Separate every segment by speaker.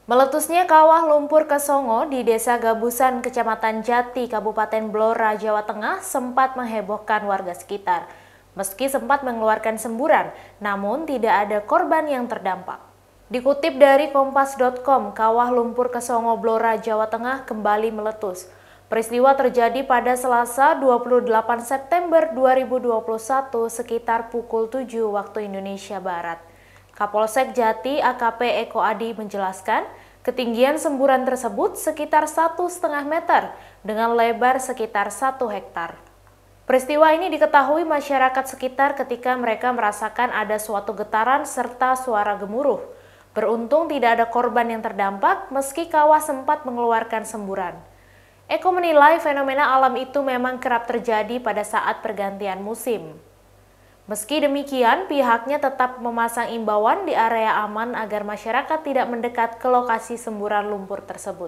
Speaker 1: Meletusnya kawah lumpur Kesongo di Desa Gabusan, Kecamatan Jati, Kabupaten Blora, Jawa Tengah sempat menghebohkan warga sekitar. Meski sempat mengeluarkan semburan, namun tidak ada korban yang terdampak. Dikutip dari kompas.com, kawah lumpur Kesongo Blora, Jawa Tengah kembali meletus. Peristiwa terjadi pada Selasa 28 September 2021 sekitar pukul 7 waktu Indonesia Barat. Kapolsek Jati AKP Eko Adi menjelaskan, ketinggian semburan tersebut sekitar 1,5 meter dengan lebar sekitar 1 hektar. Peristiwa ini diketahui masyarakat sekitar ketika mereka merasakan ada suatu getaran serta suara gemuruh. Beruntung tidak ada korban yang terdampak meski kawah sempat mengeluarkan semburan. Eko menilai fenomena alam itu memang kerap terjadi pada saat pergantian musim. Meski demikian, pihaknya tetap memasang imbauan di area aman agar masyarakat tidak mendekat ke lokasi semburan lumpur tersebut.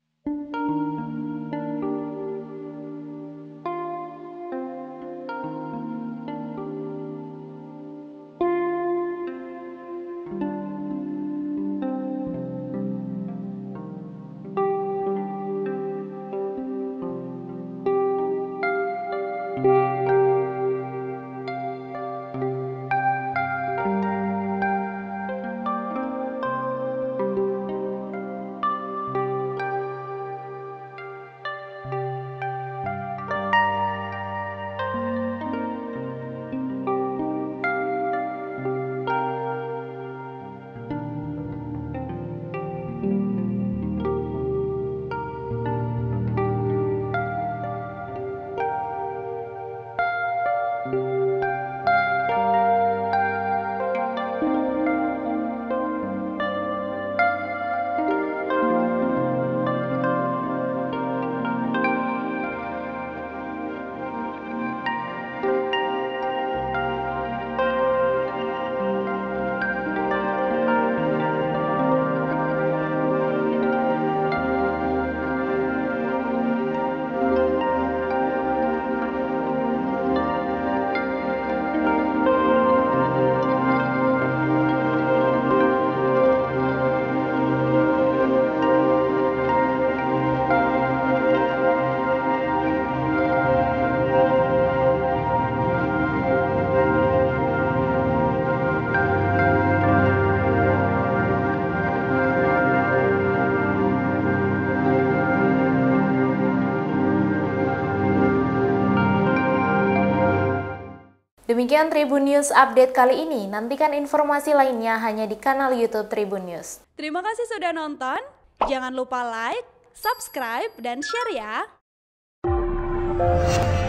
Speaker 1: Demikian Tribun News Update kali ini. Nantikan informasi lainnya hanya di kanal YouTube Tribun News.
Speaker 2: Terima kasih sudah nonton. Jangan lupa like, subscribe, dan share ya.